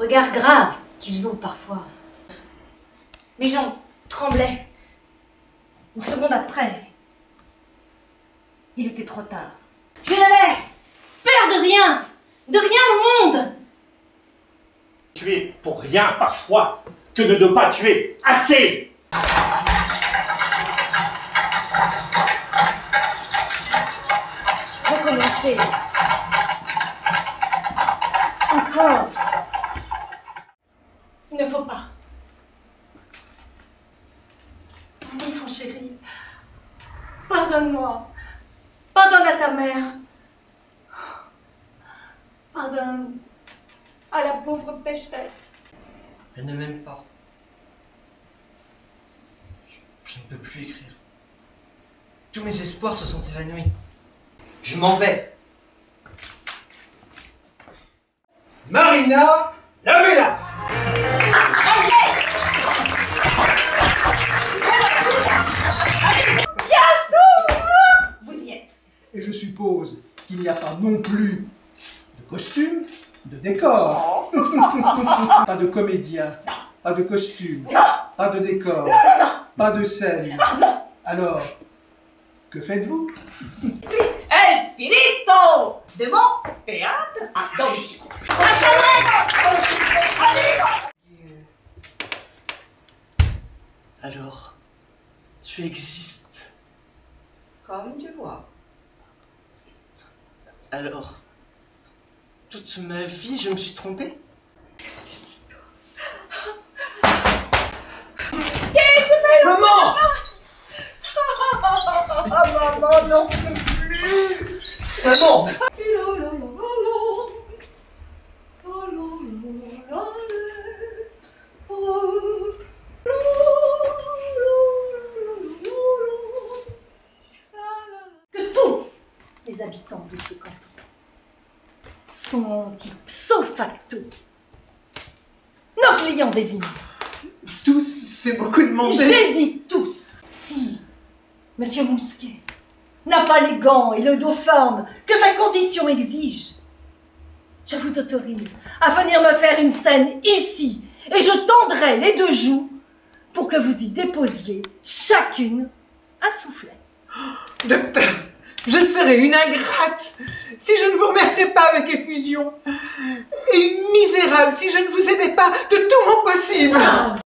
regard grave qu'ils ont parfois. Mes jambes tremblaient. Une seconde après, il était trop tard. Je n'allais perdre rien, de rien au monde. Tuer pour rien parfois que de ne pas tuer assez. Recommencer. Encore. Il ne faut pas. Mon enfant chéri, pardonne-moi. Pardonne à ta mère. Pardonne à la pauvre pécheresse. Elle ne m'aime pas. Je ne peux plus écrire. Tous mes espoirs se sont évanouis. Je m'en vais. Marina, lavez-la! Vous y êtes. Et je suppose qu'il n'y a pas non plus de costume, de décor. Pas de comédien, pas de costume, pas de décor, pas de scène. Alors, que faites-vous? El spirito de mon théâtre à Dominique. Alors, tu existes. Comme tu vois. Alors, toute ma vie, je me suis trompée? Maman! Maman, non plus. Maman! Que tous les habitants de ce canton sont ipso facto nos clients désignés. Tous, c'est beaucoup demandé. J'ai dit tous. Si Monsieur Mousquet n'a pas les gants et le dos ferme que sa condition exige, je vous autorise à venir me faire une scène ici et je tendrai les deux joues pour que vous y déposiez chacune un soufflet. Docteur, je serais une ingrate si je ne vous remerciais pas avec effusion. Et une misérable si je ne vous aidais pas de tout mon possible.